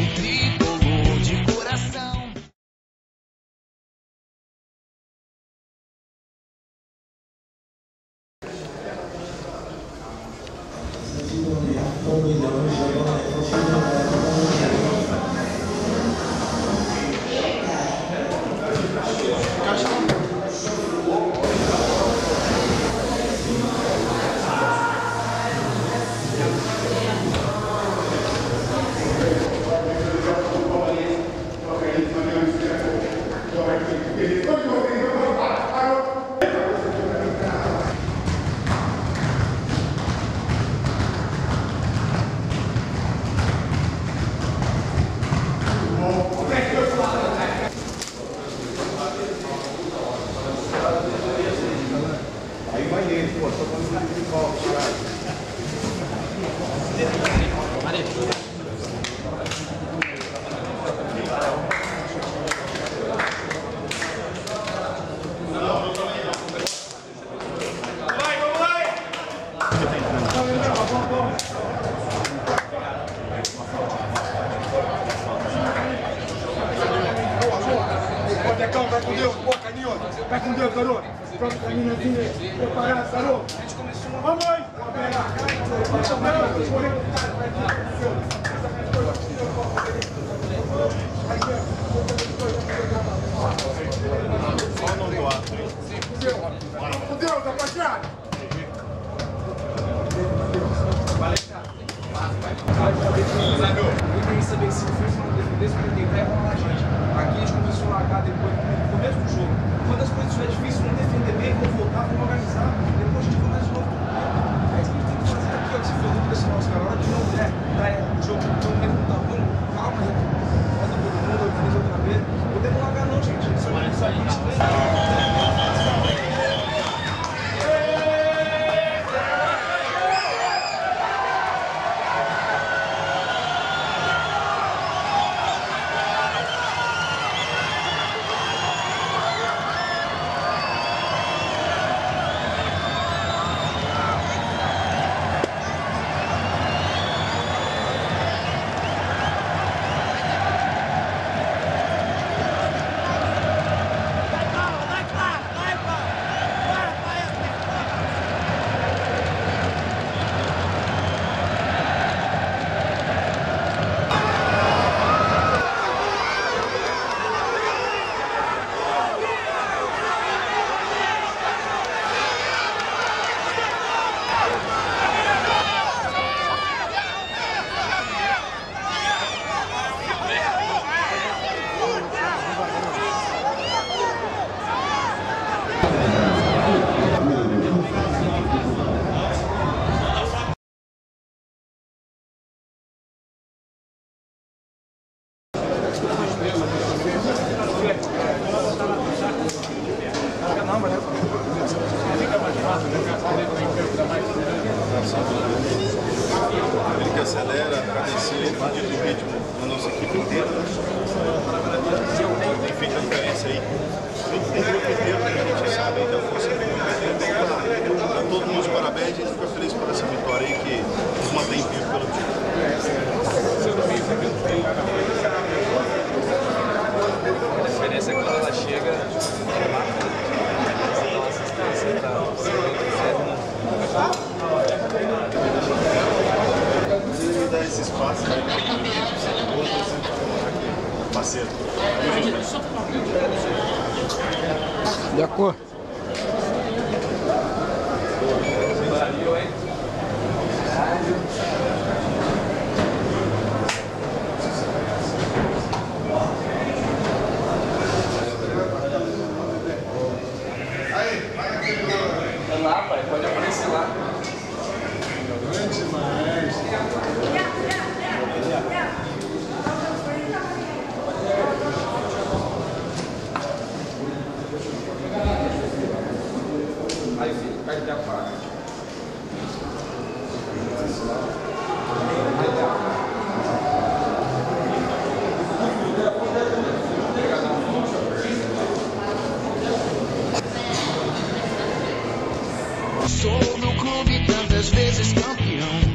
tricolor de coração. Vai com Deus, pô, Caninho. Vai com Deus, garoto. Pronto, Caninho, preparado, garoto. Vamos aí. Com Deus, rapaziada. Eu queria saber se o Felipe não defendesse, porque ele vai rolar a gente. Aqui a gente começou a largar depois, no começo do jogo. Quando as coisas estiverem difíceis, não defender bem, vamos voltar, vamos organizar. Depois a gente começa de novo. É isso que a gente tem que fazer aqui, ó. Que se for vamos pressionar os caras. A hora que não der, o jogo todo mundo tá bom, calma, volta todo mundo, organiza outra vez. Não podemos largar não, gente. Isso a gente Ele que acelera, cadencia, dito o ritmo na nossa equipe inteira. Tem feito a diferença aí. Tem grupo inteiro que a gente sabe da força dele. Então, todo mundo de parabéns, a gente fica feliz por essa vitória aí que nos mantém vivos pelo time. A diferença é que quando ela chega, ela assistência para o dar esse espaço, parceiro. De acordo. Valeu, hein?